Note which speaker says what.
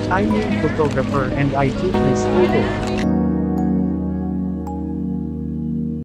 Speaker 1: I'm a photographer and I took this photo.